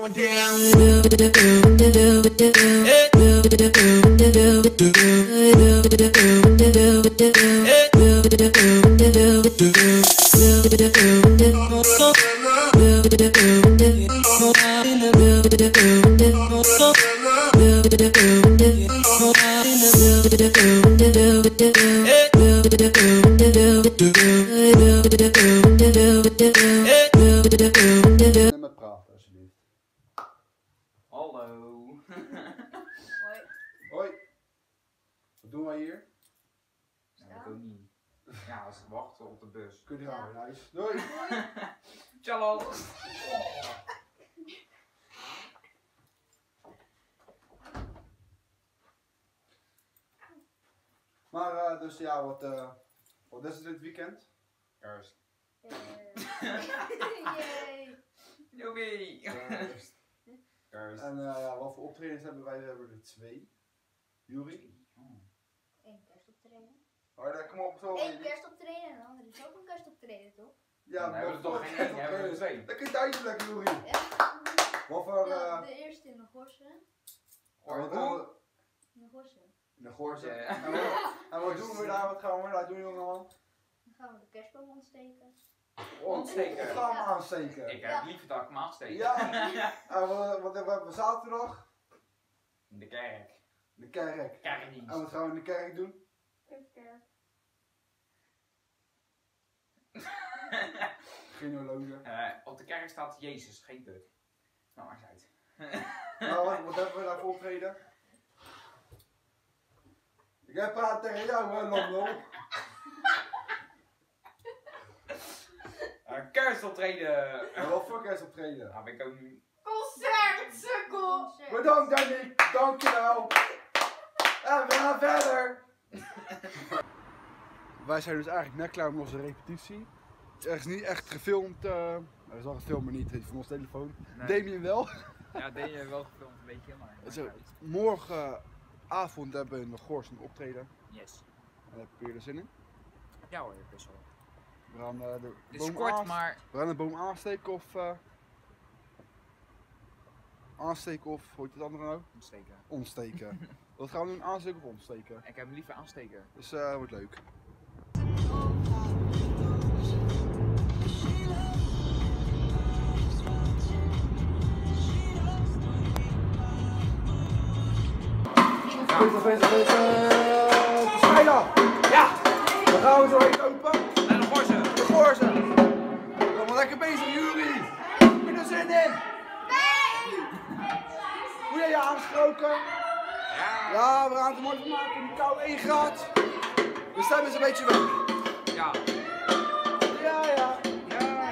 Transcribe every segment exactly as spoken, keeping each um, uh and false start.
going down. Met praten alsjeblieft. Hallo. Hoi. Hoi. Wat doen wij hier? Ja, dat ook niet. Ja, ze wachten op de bus. Kun je gaan weer naar huis. Doei. Ciao. Maar uh, dus ja, wat, uh, wat is het dit weekend? Kerst. Yay. Joepie. Kerst. Kerst. En uh, ja, wat voor optredens hebben wij? We hebben er twee. Juri? Eén kerstoptreden. Oh, daar, kom op, zo. Eén kerstoptreden en de andere is ook een kerstoptreden, toch? Ja, Dan hebben we toch geen één, hebben we er twee. Dat kun je uitleggen, Juri. Ja. Wat voor... Ja, Uh, de eerste in de Gorsen. oh, wat doen we? In de Gorsen. In de Goorse. Ja. En, wat, en wat doen we daar? Wat gaan we daar doen, jongeman? Dan gaan we de kerstboom ontsteken. Ontsteken. Wat gaan we aansteken? Ik heb Ja. liever dat ik me aansteek. Ja. En wat, wat hebben we zaterdag? In de kerk. De kerk. Kerkdienst. En wat gaan we in de kerk doen? Kerk. Genealoge. Uh, op de kerk staat Jezus, geen put. Nou, maakt uit. Nou, wat, wat hebben we daar voor optreden? Ik heb praat tegen jou, hè, Londo. Uh, kerstoptreden. En wat voor kerstoptreden? Nou, ben ik ook nu. Concert, sukkel! Bedankt, Danny. Dankjewel. En we gaan verder. Wij zijn dus eigenlijk net klaar met onze repetitie. Het is niet echt gefilmd. Uh, dat is al gefilmd, maar niet van onze telefoon. Nee. Damien wel. Ja, deed je wel gefilmd, een beetje, maar. Zo, morgenavond hebben we in de Goors een optreden. Yes. En daar heb je er zin in. Ja hoor, best wel. We gaan uh, de Het is boom kort, aans- maar. We gaan de boom aansteken of... Uh, aansteken of, hoe heet het andere nou? Ontsteken. Omsteken. Wat gaan we doen? Aansteken of omsteken? Ik heb hem liever aansteken. Dus uh, dat wordt leuk. Bezig, bezig, bezig. Stijlen! Ja! Dan gaan we zo heen lopen. En de Gorsen! De Goorse. We zijn lekker bezig, Juri. Heb je er zin in? Nee! Hoe jij je aangesproken? Ja! Ja, we gaan het er mooi van maken. In de kou één graad. De stem is een beetje weg. Ja! Ja, ja. Ja, ja.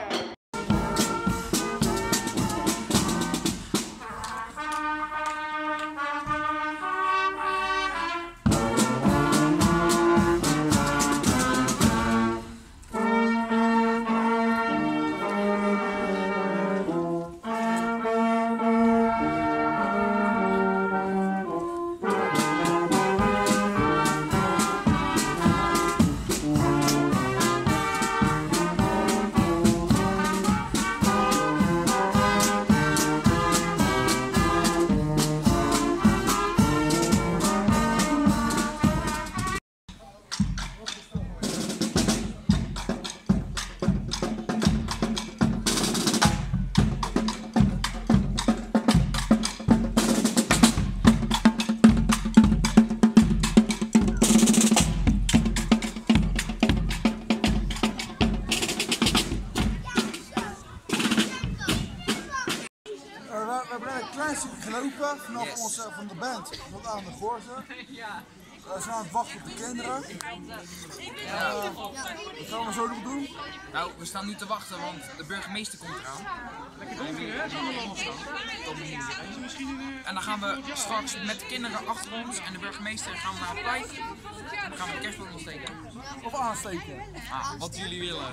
We hebben net een klein stukje gelopen vanaf Yes. onze, van de band tot aan de Goorse. Ja! We zijn aan het wachten op de kinderen. Ja. Uh, wat gaan we zo nog doen? Nou, we staan nu te wachten, want de burgemeester komt eraan. Lekker donker, hè? En dan gaan we straks met de kinderen achter ons en de burgemeester gaan we naar het plein. En dan gaan we de kerstboom ontsteken. Of aansteken? Ah, wat jullie willen.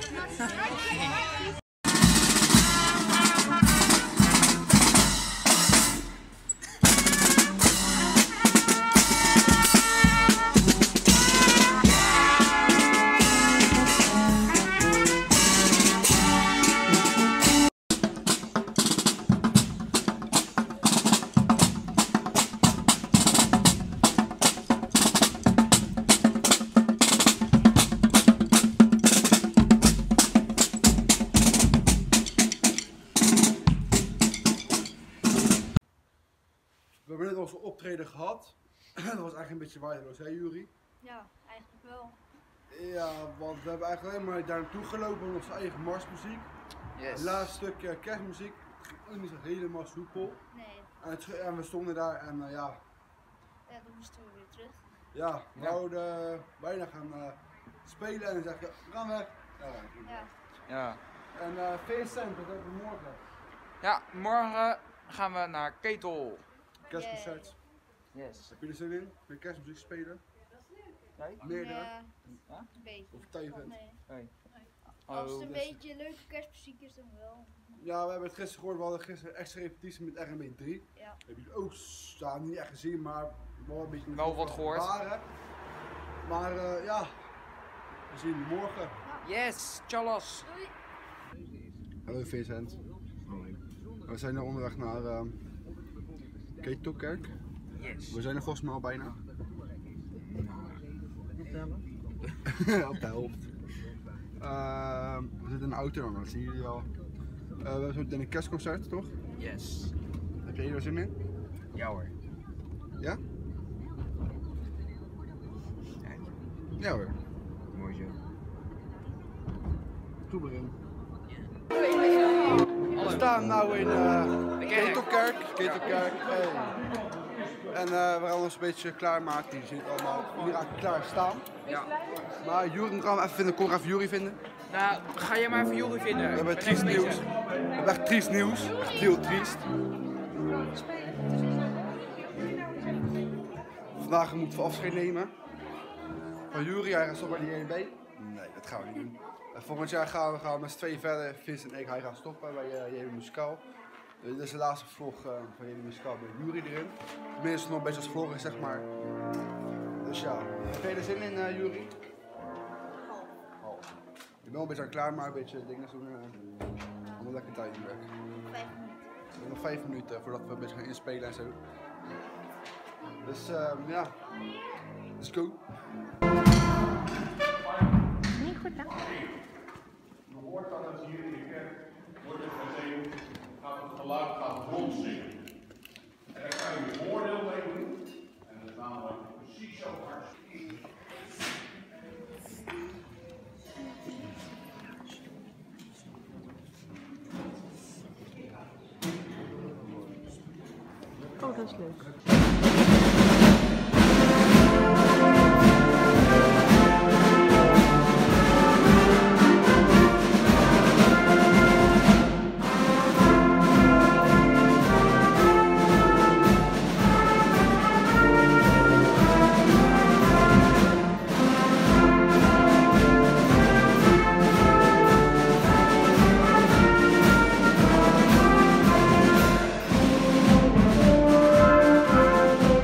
optreden gehad. Dat was eigenlijk een beetje waardeloos, hè Juri? Ja, eigenlijk wel. Ja, want we hebben eigenlijk alleen maar daar naartoe gelopen met onze eigen marsmuziek. Yes. Het laatste stuk uh, kerstmuziek ging ook niet zo helemaal soepel. Nee, En, het, en we stonden daar en uh, ja, ja, dan moesten we weer terug. ja, we Ja. wouden uh, bijna gaan uh, spelen en dan zeggen we, we gaan weg. Ja, we gaan weg. Ja. Ja. En uh, Vincent, wat hebben we morgen? Ja, morgen gaan we naar Ketel. Kerstconcert. Yes. Heb je er zin in? Wil je kerstmuziek spelen? Nee? Meerdere? Ja, Ja? een beetje. Overtuigend. Nee. Nee. Als het Oh, een dus- beetje leuke kerstmuziek is, dan wel. Ja, we hebben het gisteren gehoord, we hadden gisteren een extra repetitie met R M B drie. Ja. Heb je het ook, ja, niet echt gezien, maar wel een beetje Wel wat gehoord. ervaren. Maar uh, ja, we zien je morgen. Yes, Chalas. Doei! Hallo Vincent. We zijn nu onderweg naar uh, Ketelkerk. Yes. We zijn er volgens mij al bijna. Op de helft. Uh, we zitten in de auto, dan, dat zien jullie al. Uh, we hebben zo meteen een kerstconcert, toch? Yes. Heb je er zin in? Ja hoor. Ja? Ja hoor. Mooi zo. Goed begin. We staan nu in uh, Ketelkerk. Ketelkerk. Hey. En uh, we gaan ons een beetje klaarmaken. Je ziet allemaal hier aan klaar staan. Ja. Maar Juri gaan we even vinden. Kon ik even Juri vinden? Nou, ga jij maar even Juri vinden. We hebben triest nieuws. We hebben echt triest nieuws. Echt heel triest. Vandaag moeten we afscheid nemen van Juri. Hij gaat stoppen bij de J N B. Nee, dat gaan we niet doen. En volgend jaar gaan we gaan met z'n tweeën verder. Vincent en ik, hij gaat stoppen bij uh, J N B Muzikaal. Uh, dit is de laatste vlog uh, van J N B Muzikaal met Juri erin. Tenminste nog een beetje als vlog is, zeg maar. Dus ja, heb je er zin in, uh, Juri? Half. Ik ben wel een beetje aan klaar, maar een beetje dingen doen. Uh, allemaal lekker tijd in werk. Vijf minuten. We hebben nog vijf minuten voordat we een beetje gaan inspelen en zo. Dus uh, ja, let's go. Niet goed, hè? Je hoort dan dat hier in de kerk wordt er gezegd, gaat het geluid gaat rondzingen. En daar kan je je voordeel mee doen. En dat is namelijk precies zo hard. Oh, dat is leuk. Thank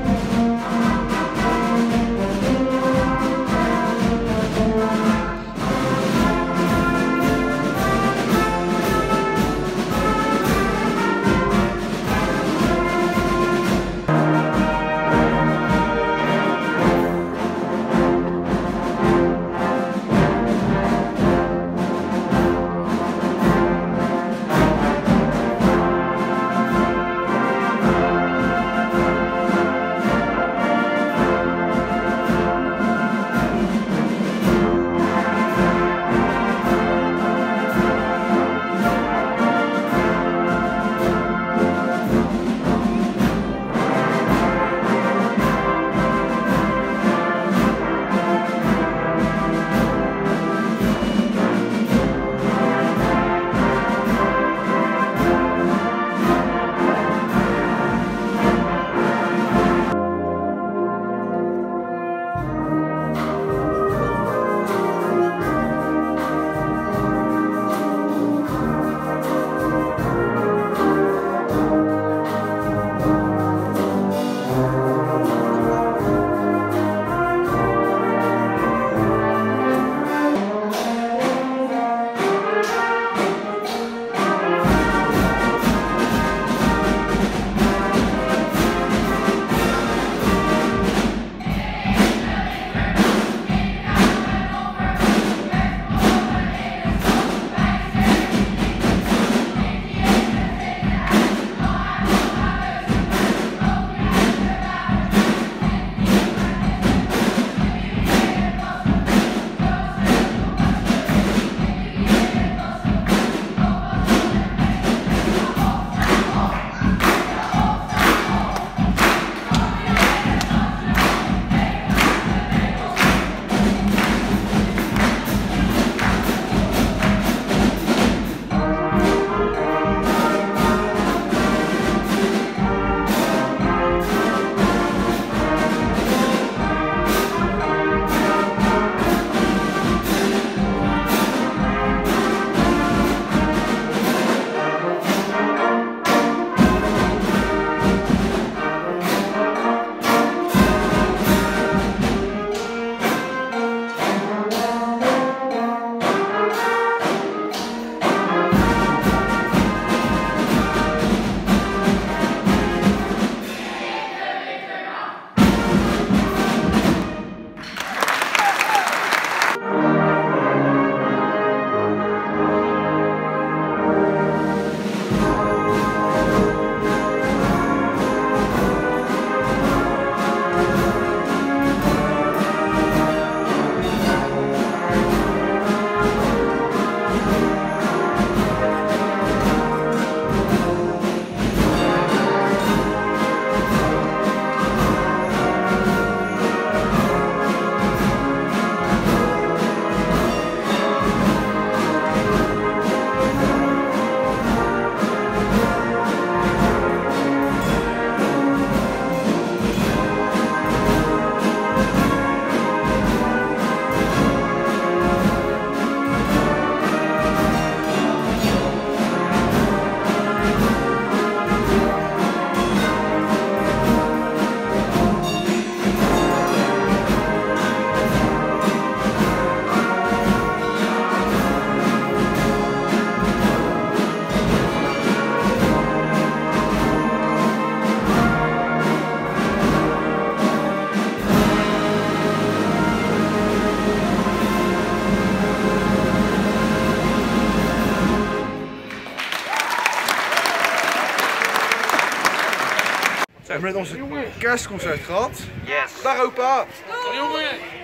hebben net onze kerstconcert gehad. Yes. Dag opa! Jongen!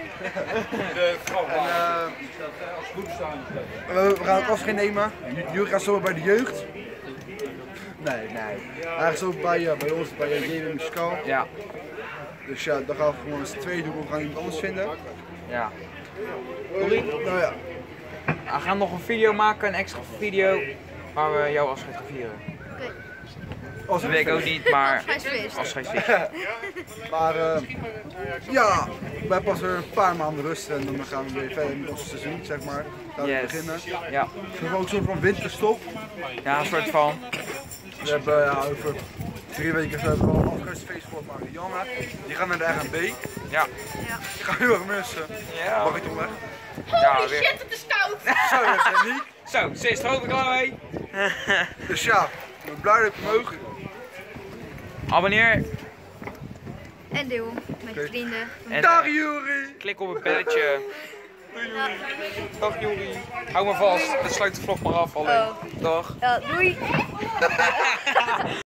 En, uh, we, we gaan het afscheid nemen. Jullie gaan zo bij de jeugd. Nee, nee. Hij gaat zo bij, uh, bij ons, bij uh, J W Muzikaal. Ja. Dus ja, dan gaan we gewoon met z'n tweeën doen, we gaan iemand anders vinden. Ja. Sorry? Nou ja. We gaan nog een video maken, een extra video, waar we jouw afscheid gaan vieren. Oké. Als Dat weet ik ook niet, maar Afscheidsfeest. afscheidsfeest. Maar uh, ja, wij hebben pas weer een paar maanden rust en dan gaan we weer verder met ons seizoen, zeg maar. Gaan we Yes. beginnen. Ja. We hebben ook een soort van winterstop. Ja, een soort van. We hebben ja, over drie weken hebben we al een afscheidsfeest voor Marianne. Die gaat naar de R M B. Ja. Ik ga heel erg missen. Ja. Mag ik toch weg? Ja, Holy weer. shit, het is koud! Zo, dat is Niek. Zo, ze is er ook klaar mee. Dus ja, ik ben blij dat ik mogen. Abonneer, En deel met je Oké. vrienden. en Dag eh, Juri! klik op het belletje. Ja. Dag Juri. Hou me vast, en sluit de vlog maar af alleen. Oh. Dag. Ja, doei!